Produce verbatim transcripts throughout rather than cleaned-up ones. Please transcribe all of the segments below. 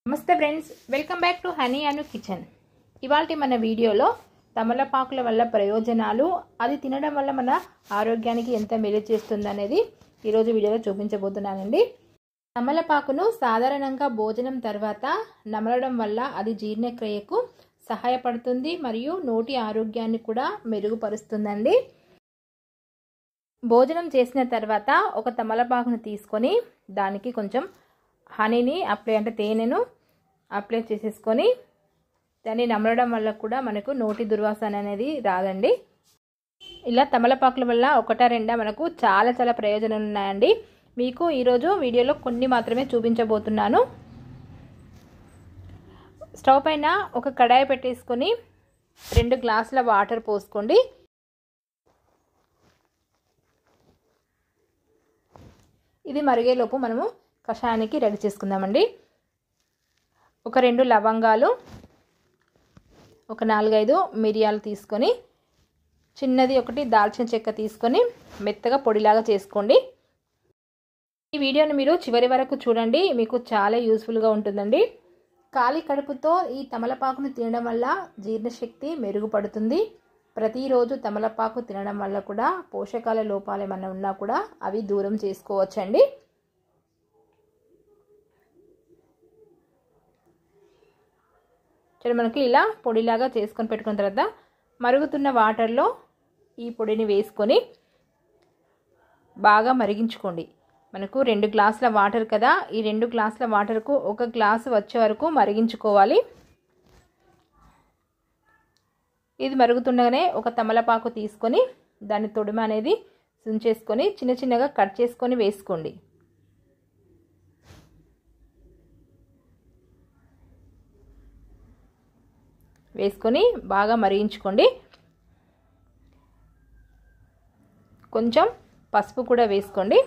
నమస్తే friends, welcome back to Honey Anu kitchen. ఇవాల్టి మన వీడియోలో తమలపాకుల వల్ల ప్రయోజనాలు, అది తినడం వల్ల మన ఆరోగ్యానికి ఎంత మేలు చేస్తుందనేది ఈరోజు వీడియోలో చూపించబోతున్నానండి. తమలపాకును సాధారణంగా భోజనం తర్వాత నమలడం వల్ల అది జీర్ణక్రియకు సహాయపడుతుంది మరియు నోటి ఆరోగ్యాన్ని కూడా మెరుగుపరుస్తుందండి. భోజనం చేసిన తర్వాత ఒక తమలపాకును తీసుకొని దానికి కొంచెం హనీని అప్లై అంటే తేనెను అప్లై చేసేసుకొని దాన్ని నమలడం వల్ల కూడా మనకు నోటి దుర్వాసన అనేది రాదండి. ఇలా తమలపాకుల వల్ల ఒకటా రెండా మనకు చాలా చాలా ప్రయోజనాలు ఉన్నాయండి. మీకు ఈరోజు వీడియోలో కొన్ని మాత్రమే చూపించబోతున్నాను. స్టవ్ పైన ఒక కడాయి పెట్టేసుకొని రెండు గ్లాసుల వాటర్ పోసుకోండి. ఇది మరిగేలోపు మనము కషాయానికి రెడీ చేసుకుందామండి. ఒక రెండు లవంగాలు, ఒక నాలుగైదు మిరియాలు తీసుకొని, చిన్నది ఒకటి దాల్చిన చెక్క తీసుకొని మెత్తగా పొడిలాగా చేసుకోండి. ఈ వీడియోని మీరు చివరి వరకు చూడండి, మీకు చాలా యూస్ఫుల్గా ఉంటుందండి. ఖాళీ కడుపుతో ఈ తమలపాకును తినడం వల్ల జీర్ణశక్తి మెరుగుపడుతుంది. ప్రతిరోజు తమలపాకు తినడం వల్ల కూడా పోషకాల లోపాలు ఏమన్నా ఉన్నా కూడా అవి దూరం చేసుకోవచ్చండి. సరే, మనకి ఇలా పొడిలాగా చేసుకొని పెట్టుకున్న తర్వాత మరుగుతున్న వాటర్లో ఈ పొడిని వేసుకొని బాగా మరిగించుకోండి. మనకు రెండు గ్లాసుల వాటర్ కదా, ఈ రెండు గ్లాసుల వాటర్కు ఒక గ్లాసు వచ్చే వరకు మరిగించుకోవాలి. ఇది మరుగుతుండగానే ఒక తమలపాకు తీసుకొని దాని తొడిమ అనేది సుంచేసుకొని చిన్న చిన్నగా కట్ చేసుకొని వేసుకోండి. వేసుకొని బాగా మరిగించుకోండి. కొంచెం పసుపు కూడా వేసుకోండి.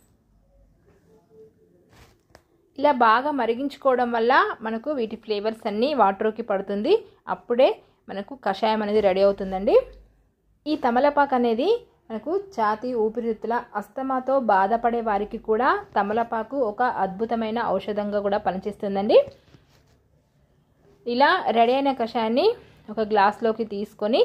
ఇలా బాగా మరిగించుకోవడం వల్ల మనకు వీటి ఫ్లేవర్స్ అన్నీ వాటర్కి పడుతుంది. అప్పుడే మనకు కషాయం అనేది రెడీ అవుతుందండి. ఈ తమలపాకు అనేది మనకు ఛాతీ, ఊపిరితిత్తుల, అస్తమాతో బాధపడే వారికి కూడా తమలపాకు ఒక అద్భుతమైన ఔషధంగా కూడా పనిచేస్తుందండి. ఇలా రెడీ అయిన కషాయాన్ని ఒక గ్లాస్లోకి తీసుకొని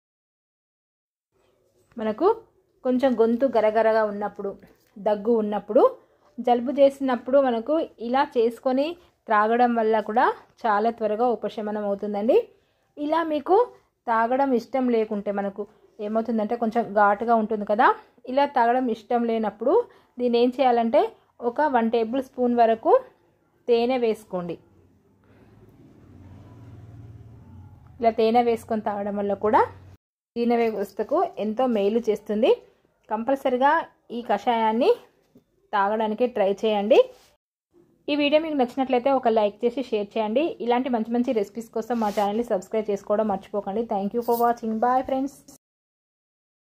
మనకు కొంచెం గొంతు గరగరగా ఉన్నప్పుడు, దగ్గు ఉన్నప్పుడు, జలుబు చేసినప్పుడు మనకు ఇలా చేసుకొని త్రాగడం వల్ల కూడా చాలా త్వరగా ఉపశమనం అవుతుందండి. ఇలా మీకు తాగడం ఇష్టం లేకుంటే, మనకు ఏమవుతుందంటే కొంచెం ఘాటుగా ఉంటుంది కదా, ఇలా తాగడం ఇష్టం లేనప్పుడు దీన్ని ఏం చేయాలంటే ఒక వన్ టేబుల్ స్పూన్ వరకు తేనె వేసుకోండి. ఇలా తేనె వేసుకొని తాగడం వల్ల కూడా జీర్ణ వ్యవస్థకు ఎంతో మేలు చేస్తుంది. కంపల్సరిగా ఈ కషాయాన్ని తాగడానికి ట్రై చేయండి. ఈ వీడియో మీకు నచ్చినట్లయితే ఒక లైక్ చేసి షేర్ చేయండి. ఇలాంటి మంచి మంచి రెసిపీస్ కోసం మా ఛానల్ని సబ్స్క్రైబ్ చేసుకోవడం మర్చిపోకండి. Thank you for watching. Bye friends.